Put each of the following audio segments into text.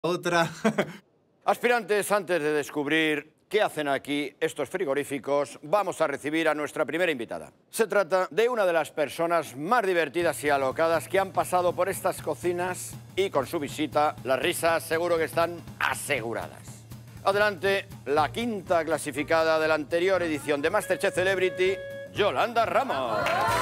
Otra. Aspirantes, antes de descubrir qué hacen aquí estos frigoríficos, vamos a recibir a nuestra primera invitada. Se trata de una de las personas más divertidas y alocadas que han pasado por estas cocinas y con su visita las risas seguro que están aseguradas. Adelante, la quinta clasificada de la anterior edición de MasterChef Celebrity, Yolanda Ramos.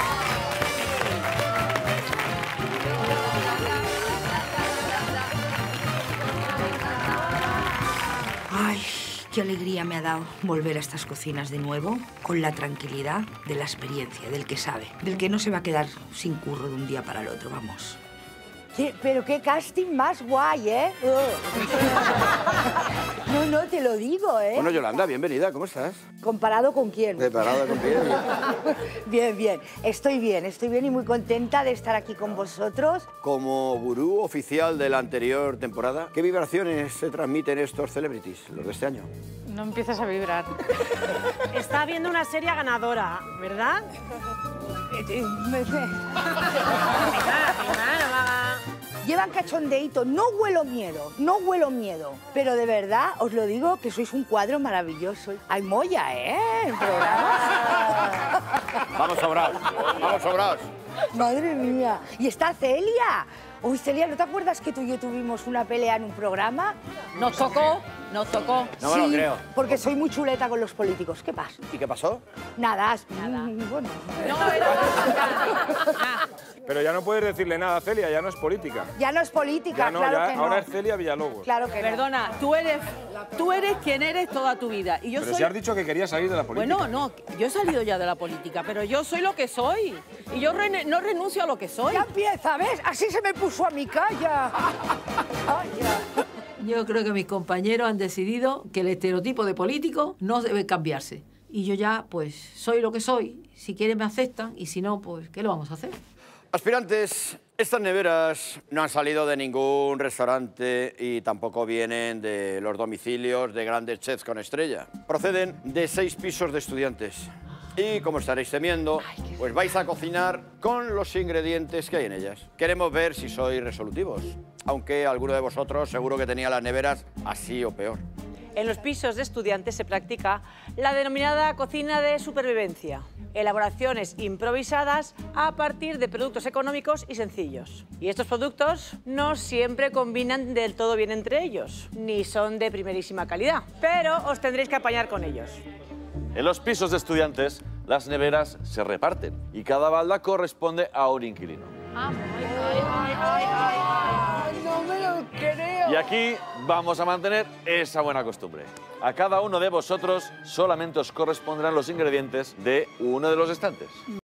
Ay, qué alegría me ha dado volver a estas cocinas de nuevo, con la tranquilidad de la experiencia, del que sabe, del que no se va a quedar sin curro de un día para el otro, vamos. Sí, pero qué casting más guay, ¿eh? No, te lo digo, ¿eh? Bueno, Yolanda, bienvenida, ¿cómo estás? ¿Comparado con quién? ¿Preparada con quién? Bien. Estoy bien y muy contenta de estar aquí con vosotros. Como gurú oficial de la anterior temporada, ¿qué vibraciones se transmiten estos celebrities, los de este año? No empiezas a vibrar. Está viendo una serie ganadora, ¿verdad? Llevan cachondeíto, no huelo miedo. Pero de verdad, os lo digo, que sois un cuadro maravilloso. Hay molla, ¿eh? En programa. Vamos sobrados. Madre mía. ¿Y está Celia? Uy, Celia, ¿no te acuerdas que tú y yo tuvimos una pelea en un programa? Nos tocó. No Sí, me lo creo. porque soy muy chuleta con los políticos. ¿Qué pasa? ¿Y qué pasó? Nada. Bueno. Pero ya no puedes decirle nada a Celia, ya no es política. Ya no es política, Ya no, claro ya, que no. ahora es Celia Villalobos. Claro que no. Perdona, tú eres quien eres toda tu vida. Y yo Pero soy... si has dicho que querías salir de la política. Bueno, no, yo he salido ya de la política, pero yo soy lo que soy. Y yo no renuncio a lo que soy. Ya empieza, ¿ves? Así se me puso a mi calla. Yo creo que mis compañeros han decidido que el estereotipo de político no debe cambiarse. Y yo ya, pues, soy lo que soy. Si quieren me aceptan y si no, pues, ¿qué lo vamos a hacer? Aspirantes, estas neveras no han salido de ningún restaurante y tampoco vienen de los domicilios de grandes chefs con estrella. Proceden de 6 pisos de estudiantes. Y como estaréis temiendo, pues vais a cocinar con los ingredientes que hay en ellas. Queremos ver si sois resolutivos, aunque alguno de vosotros seguro que tenía las neveras así o peor. En los pisos de estudiantes se practica la denominada cocina de supervivencia. Elaboraciones improvisadas a partir de productos económicos y sencillos. Y estos productos no siempre combinan del todo bien entre ellos, ni son de primerísima calidad, pero os tendréis que apañar con ellos. En los pisos de estudiantes, las neveras se reparten y cada balda corresponde a un inquilino. No me lo creo. Y aquí vamos a mantener esa buena costumbre. A cada uno de vosotros solamente os corresponderán los ingredientes de uno de los estantes.